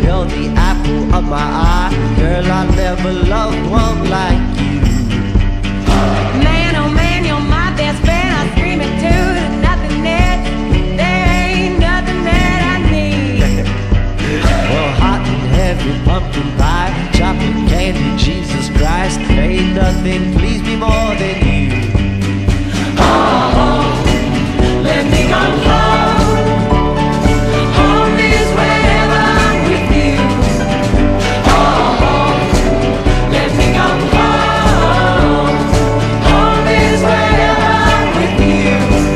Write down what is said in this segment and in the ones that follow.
you're the apple of my eye. Girl, I never loved one like you. Man, oh man, you're my best friend. I scream it too, there's nothing that, there ain't nothing that I need. Well, hot and heavy pumpkin pie, chocolate candy, Jesus Christ, ain't nothing please me more than you. Oh, let me go home. Home is wherever I'm with you. Oh, let me go home. Home is wherever I'm with you.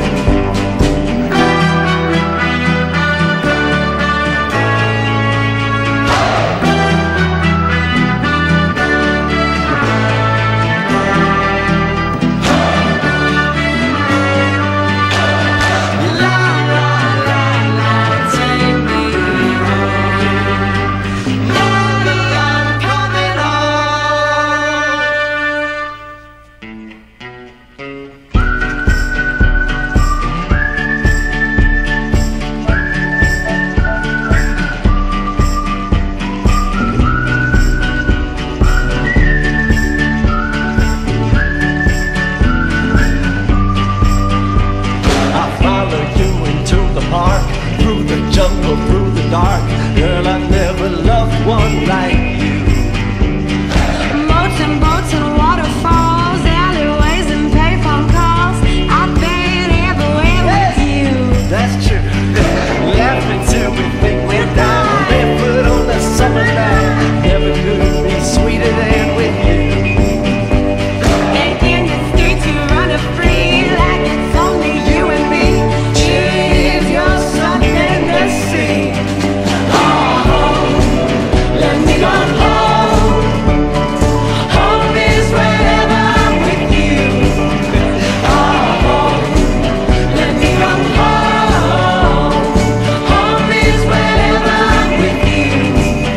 Jungle through the dark, girl, I never loved one like you. Boats and boats and waterfalls, alleyways and payphone calls. I've been everywhere with you. That's true. Laughing till we think we're down, barefoot on the summer night. Never could be sweeter than with you. And in the streets you run free like it's only you and me. If you're something to see. Oh, let me go home. Home is wherever I'm with you. Oh, let me go home. Home is wherever I'm with you.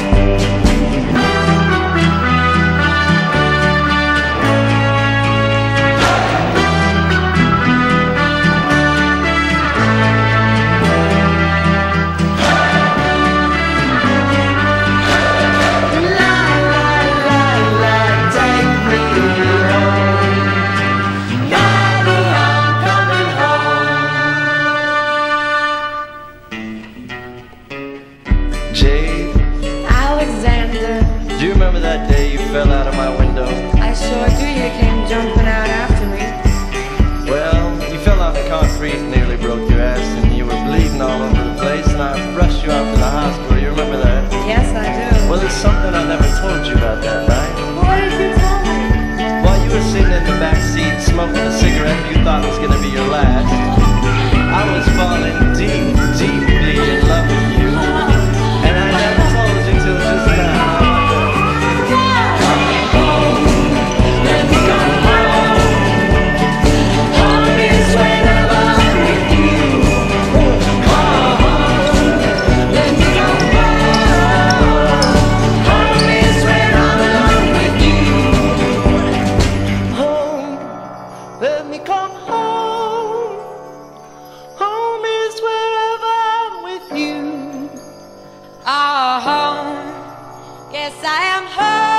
Jade, Alexander, do you remember that day you fell out of my window? I sure do. You came jumping out after me. Well, you fell on the concrete and nearly broke your ass, and you were bleeding all over the place, and I rushed you out to the hospital. You remember that? Yes, I do. Well, there's something I never told you about that night. What did you tell me? While you were sitting in the back seat smoking a cigarette you thought was going to be your last, I was falling deep, deeply in love with you. And I never told you till just now. Let me go home. Home is wherever I'm with you. Let me go home. Home is where I'm alone with you. Home, let me come home. Home is wherever I'm with you. Oh, home. Yes, I am home.